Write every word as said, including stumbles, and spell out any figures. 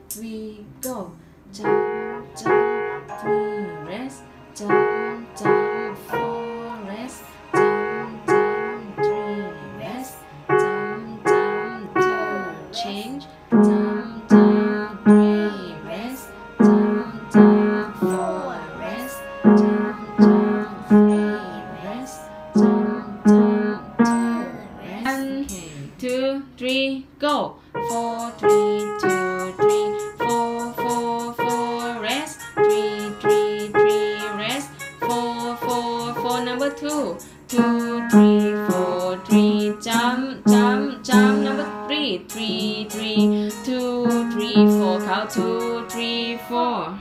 three, go. Jump, jump, three, rest. Jump, jump, four, rest. Jump, jump, three, rest. Jump, jump, two, change. Jump, jump, three, rest. Jump, jump, four, rest. Jump, jump, three, rest. Jump, jump, two, rest. One, two, three, go. Four, three, two, three, four, four, four, rest. Three, three, three, rest. Four, four, four. Number two. Two, three, four, three. Jump, jump, jump. Number three. Three, three, two, three, four. Count two, three, four.